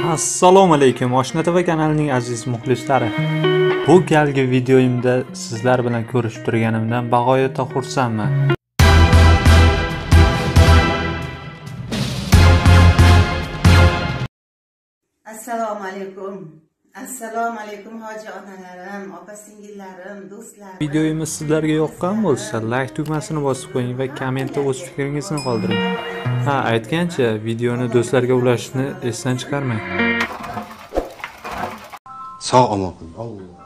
Assalomu alaykum Oshna TV kanalining aziz muxlislari. Bu galgi videoyimda sizlar bilan ko'rishib turganimdan bag'oyatda xursandman. Assalomu alaykum. Assalomu alaykum hoji onalarim, opa-singillarim, do'stlarim. Videoyimiz sizlarga yoqqan bo'lsa, like tugmasini bosib qo'ying va kommentda o'z fikringizni qoldiring. Aytgancha, videoni do'stlarga ulashishni esdan chiqarmang. Sog' omon qiling.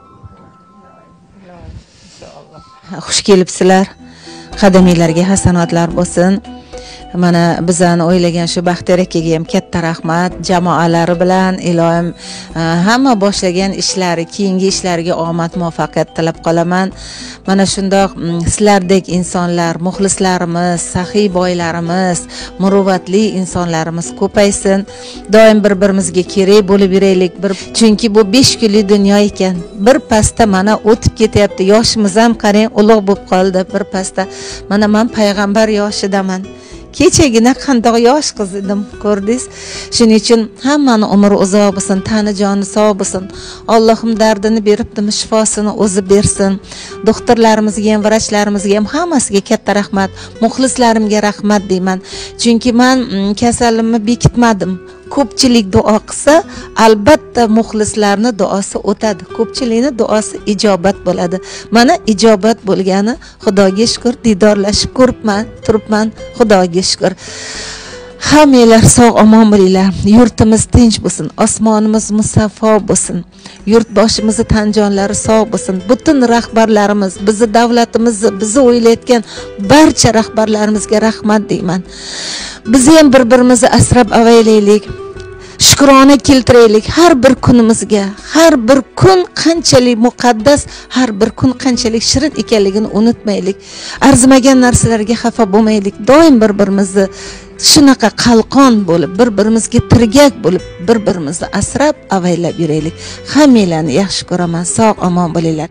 Xush kelibsizlar. Qadaminglarga hasanotlar bo'lsin. Mana bizani o'ylagan shu Baxtiyor akaga ham katta rahmat. Jamoalari bilan ilohim hamma boshlagan ishlari, keyingi ishlariga omad, muvaffaqiyat tilab qolaman. Mana shundoq sizlardek insonlar, muxlislarimiz, saxiy boylarimiz, muruvvatli insonlarimiz ko'paysin. Doim bir-birimizga kerak bo'lib yuraylik. Chunki bu 5 kunlik dunyo ekan. Bir pasda mana o'tib ketyapti. Yoshimiz ham qarang, ulug' bo'lib qoldi bir pasda. Mana men payg'ambar yoshidaman. Kechagina qandoq yosh qiz edim, ko'rdingiz? Shuning uchun hammani umri uzoq bo'lsin, tani joni sog' bo'lsin. Allohim dardini beribdimi, shifosini o'zi bersin. Doktorlarimizga ham, vrachlarimizga ham hammasiga katta rahmat, muxlislarimga rahmat deyman. Chunki men kasalimni bekitmadim. Ko'pchilik duo qilsa, albatta muxlislarning duosi o'tadi. Ko'pchilikning duosi ijobat bo'ladi. Mana ijobat bo'lgani, Xudoga shukr, didorlashib ko'ribman, turibman, Xudoga shukr. Hammanglar sog' omon bo'linglar. Yurtimiz tinch bo'lsin, osmonimiz musaffo bo'lsin. Yurtboshimizni tan-jonlari sog' bo'lsin. Butun rahbarlarimiz, bizni davlatimizni, bizni o'ylayotgan barcha rahbarlarimizga rahmat deyman. Biz ham bir-birimizni asrab avaylaylik. Shukrona keltiraylik har bir kunimizga. Har bir kun qanchalik muqaddas, har bir kun qanchalik shirin ekanligini unutmaylik. Arzimagan narsalarga xafa bo'lmaylik. Doim bir-birimizni shunaqa qalqon bo'lib, bir-birimizga tirgak bo'lib, bir-birimizni asrab avaylab yuraylik. Hammanglarni yaxshi ko'raman. Sog' omon bo'linglar.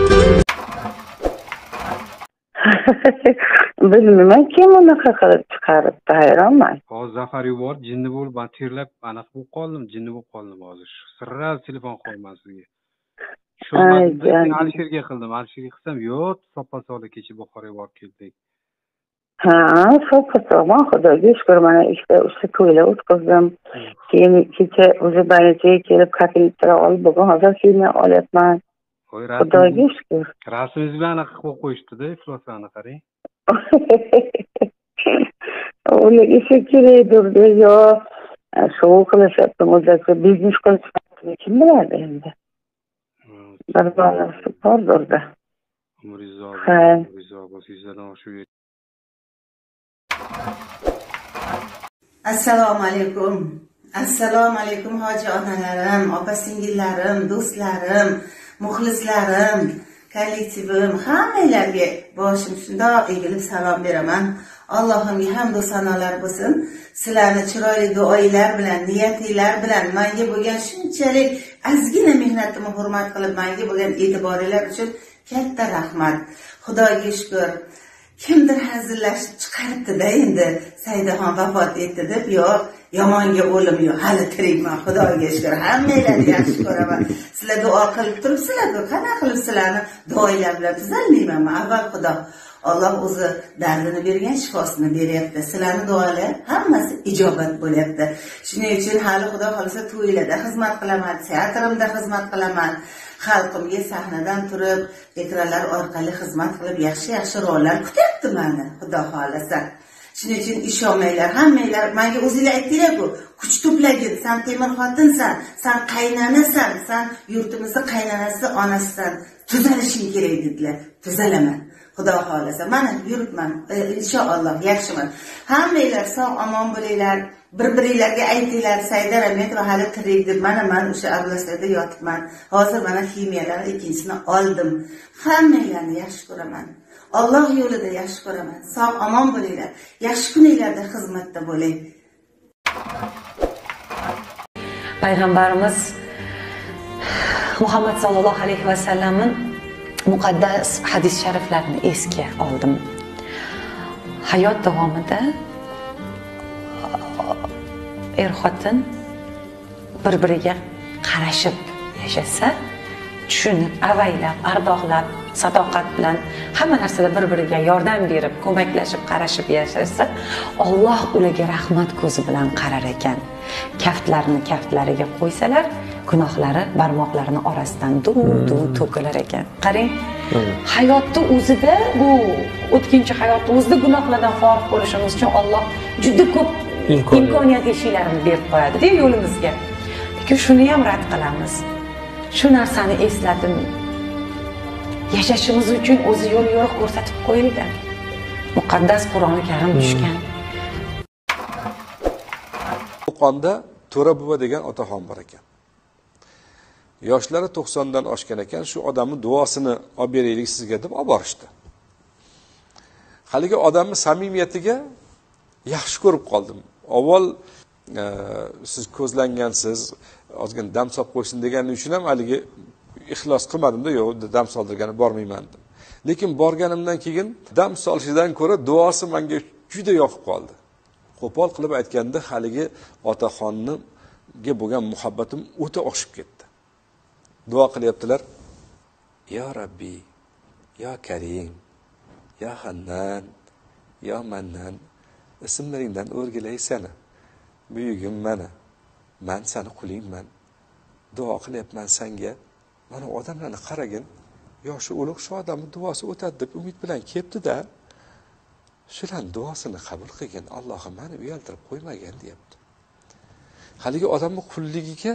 Bilmayman, kim unaqa qilib chiqaribdi, hayronman. Hozir Zafar yuborib, jinni bo'lib, men terlab, anaqa bo'lib qoldim, jinni bo'lib qoldim hozir. Sirraz telefon qo'yman sizga. Shu Alisherga qildim. Alisherga qilsam, yo'q, soppa-sog'lik kecha Buxoroga borib keldik. Ha, soppa-sog'man, Xudoga shukr, mana ikkita to'ylar o'tkazdim. Keyin kecha o'zi bayrachaga kelib kapeltira olib, bugun hozir kiyimni olyapman. Xudoga shukr. Rasmingizni bilan anaqa qilib qo'yishdi-da, ifloslarni qarang. Ular ishi kerakdir, yo shu qilishyapti, o'zlari biznes qilishyapti, kim biladi endi. Bir bolasi bordir-da. Umringiz uzoq bo'lsin, sizlardan shu. Assalomu alaykum. Assalomu alaykum hoji onalarim, opa-singillarim, do'stlarim, muxlislarim, kollektivim, hammanglarga boshim shundoq egilib salom beraman. Allohimga hamd va sanolar bo'lsin. Sizlarni chiroyli duolar bilan, niyatinglar bilan menga bo'lgan shunchalik ozgina mehnatimni hurmat qilib, menga bo'lgan e'tiboringlar uchun katta rahmat. Xudoga shukr. Kimdir hazillashib chiqaribdi-da endi Saydaxon vafot etdi deb, yo'q, yomonga o'lim yo'q, hali tirikman, Xudoga shukr. Hammanglarni yaxshi ko'raman. Sizlar duo qilib turibsizlar-ku, qanaqa qilib sizlarni duolar bilan tuzalmayman. Avval Xudo Alloh o'zi dardini bergan, shifosini beryapti. Sizlarni duolar hammasi ijobat bo'lyapti. Shuning uchun hali Xudo xolisa to'ylarda xizmat qilaman, teatrimda xizmat qilaman. Xalqimga sahnadan turib, ekranlar orqali xizmat qilib, yaxshi rollar kutyapti meni, Xudo xolisa. Shuning uchun ishonmanglar, hammanglar menga o'zinglar aytdinglar-ku, kuch to'plagin, sen temir xotinsan, sen qaynanasan, sen yurtimizning qaynanasi, onasisan, tuzalishing kerak dedilar. Tuzalaman. Xudo xolisa. Mana yuribman. Inshaalloh yaxshiman. Hammanglar sog' omon bo'linglar. Bir-biringlarga aytinglar, Saydar Ahmedova hali tirik deb. Mana men o'sha ablaslarda yotibman. Hozir mana kiyimlarni ikkinchisini oldim. Hammanglarni yaxshi ko'raman. Alloh yo'lida yaxshi ko'raman. Sog' omon bo'linglar. Yaxshi kuninglarda xizmatda bo'ling. Payg'ambarimiz Muhammad sallallohu alayhi va sallamning muqaddas hadis shariflarini esga oldim. Hayot davomida xotin bir-biriga qarashib yashasa, tushunib, avaylab, ardoqlab, sadoqat bilan hamma narsada bir-biriga yordam berib, ko'maklashib, qarashib yashasa, Alloh ularga rahmat ko'zi bilan qarar ekan. Kaftlarini kaftlariga qo'ysalar, gunohlari barmoqlarini orasidan duv to'kilar ekan. Qarang, hayotni o'zida bu o'tkinchi hayotni o'zida gunohlardan forig' bo'lishimiz uchun Alloh juda ko'p imkoniyat eshiklarini berib qo'yadi-da yo'limizga. Lekin shuni ham rad qilamiz. Shu narsani eslatib yashashimiz uchun o'zi yo'l yo'riq ko'rsatib qo'yildi. Muqaddas Qur'oni Karim tushgan. Qo'qonda To'ra buva degan otaxon bor ekan. Yoshlari 90 dan oshgan ekan, shu odamning duosini olib beraylik sizga deb olib borishdi. Haligi odamning samimiyatiga yaxshi ko'rib qoldim. Avval siz ko'zlangansiz, ozgina dam solib qo'ysin deganim uchun ham haligi ixlos qilmadim-da, yo'q, dam soldirgani bormayman dedim. Lekin borganimdan keyin dam solishidan ko'ra duosi menga juda yoqib qoldi. Qo'pol qilib aytganda, haligi otaxonga bo'lgan muhabbatim o'ta oshib ketdi. Duo qilyaptilar. Ya Rabbi, ya Karim, ya Hannan, ya Mannan, ismlaringdan o'rgilay seni. Buyugim mana. Men seni qulingman. Duo qilyapman senga. Mana odamlarni qaragin. Yoshi ulug' shu odamning duosi o'tadi deb umid bilan kelibdi-da. Shularning duosini qabul qilgin. Allohim meni uyaltirib qo'ymagan deyapti. Haligi odamning qulligiga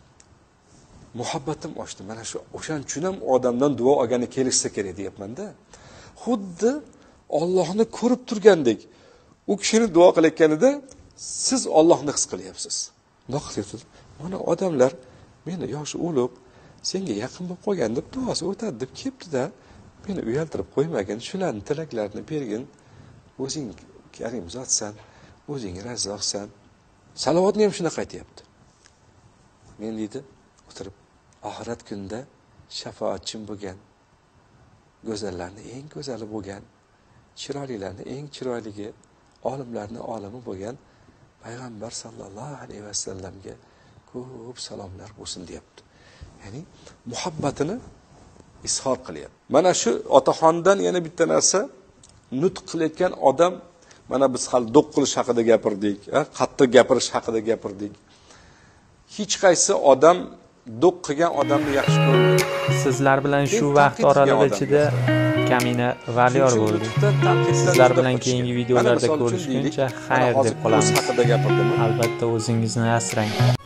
muhabbatim oshdi. Mana shu o'shan uchun ham odamdan duo olgani kelishsa kerak deyapman-da. Xuddi Allohni ko'rib turgandek, u kishini duo qilayotganida siz Allohni his qilyapsiz. Nima qilyapsiz? Mana odamlar meni yoshi ulug', senga yaqin bo'lib qolgan deb duosi o'tadi deb kelibdi-da, meni uyaltirib qo'ymagin, shularning tilaklarini bergin. O'zing Karim zotsan, o'zing Razzoqsan. Salovatni ham shunaqa aytayapti. Men deydi, o'tirib oxirat kunida shafoatchim bo'lgan, go'zallarning eng go'zali bo'lgan, chiroylilarning eng chiroyligi, olimlarning olimi bo'lgan payg'ambar sallallohu alayhi vasallamga ko'p salomlar bo'lsin deyapti. Ya'ni muhabbatini izhor qilyapti. Mana shu otaxondan yana bitta narsa, nutq qilayotgan odam, mana biz hali do'q qilish haqida gapirdik, qattiq gapirish haqida gapirdik. Hech qaysi odam do'q qilgan odamni yaxshi ko'rmaydi. Sizlar bilan shu vaqt oralig'i ichida Kamina Valiyor bo'ldi. Sizlar bilan keyingi videolarda ko'rishguncha xayr deb qolamiz. Albatta o'zingizni asrang.